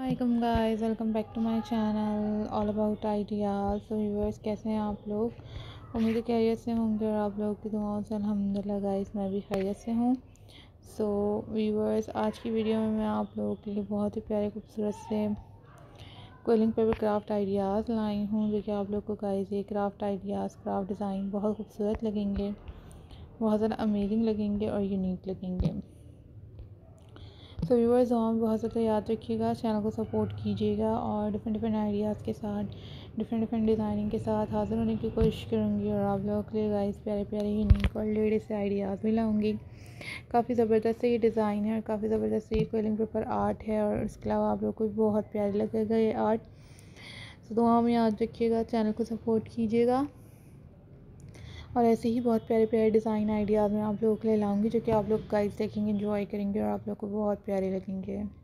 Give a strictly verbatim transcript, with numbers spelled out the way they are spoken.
वालेकुम guys, welcome back to my channel all about ideas. So viewers, कैसे हैं आप लोग? उम्मीद है खैरियत से होंगे और आप लोगों की दुआओं से अल्हम्दुलिल्लाह गाइस मैं भी खैरियत से हूँ। सो व्यूअर्स, आज की वीडियो में मैं आप लोगों के लिए बहुत ही प्यारे खूबसूरत से क्विलिंग पेपर क्राफ्ट आइडियाज़ लाई हूँ, जो कि आप लोग को गाइस ये क्राफ्ट आइडियाज़ क्राफ्ट डिज़ाइन बहुत खूबसूरत लगेंगे, बहुत ज़्यादा अमेजिंग लगेंगे और यूनिक लगेंगे। तो व्यूअर्स, हम बहुत ज़्यादा याद रखिएगा, चैनल को सपोर्ट कीजिएगा और डिफरेंट डिफरेंट आइडियाज़ के साथ डिफरेंट डिफरेंट डिज़ाइनिंग के साथ हाज़िर होने की कोशिश करूँगी और आप लोगों के लिए गाइस प्यारे प्यारे यूनिक और लेटेस्ट आइडियाज़ भी लाऊँगी। काफ़ी ज़बरदस्त ये डिज़ाइन है और काफ़ी ज़बरदस्त ये क्विलिंग पेपर आर्ट है और इसके अलावा आप लोग को भी बहुत प्यारे लगेगा ये आर्ट। तो दुआ में याद रखिएगा, चैनल को सपोर्ट कीजिएगा और ऐसे ही बहुत प्यारे प्यारे डिज़ाइन आइडियाज़ मैं आप लोगों के लिए लाऊंगी, जो कि आप लोग गाइस देखेंगे, एंजॉय करेंगे और आप लोग को बहुत प्यारे लगेंगे।